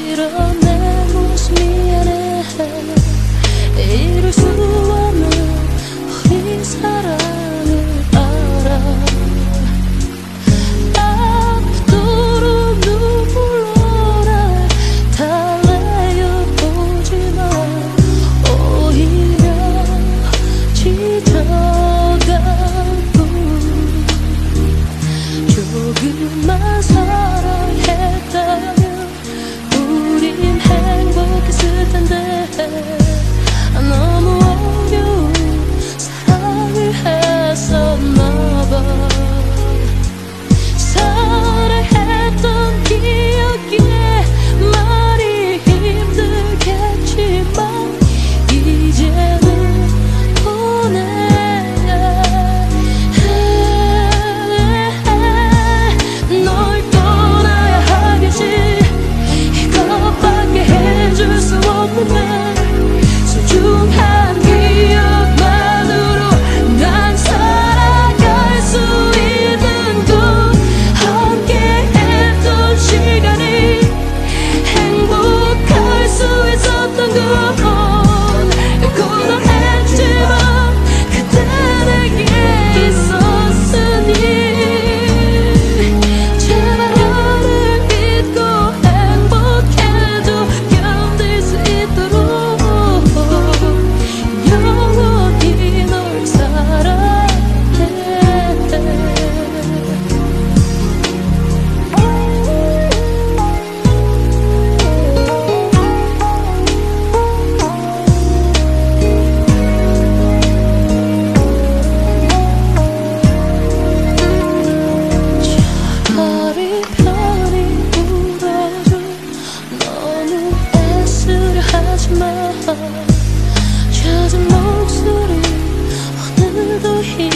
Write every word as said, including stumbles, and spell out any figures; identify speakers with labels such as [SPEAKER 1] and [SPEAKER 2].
[SPEAKER 1] 이런 내 모습 미안해. 이룰 수 없는 우리 사랑을 알아. 아프도록 눈물로 날 달래어보지만 오히려 지쳐가고 조금만 사랑했다면 우린 행복했을 텐데. 너무 어려운 사랑을 했었나봐. 사랑했던 기억에 말이 힘들겠지만 이제는 보내야 해. 널 떠나야 하겠지. 이것밖에 해줄 수 없는데 소중한 기억만으로 난 살아갈 수 있는 곳. 함께 했던 시간이 행복할 수 있었던 곳. 고단했지만 그때 내게 있었으니 제발 나를 믿고 행복해도 견딜 수 있도록 영원히 널 사랑해. 차라리 편히 울어줘. 너무 애쓰려 하지마. 젖은 목소리 오늘도 힘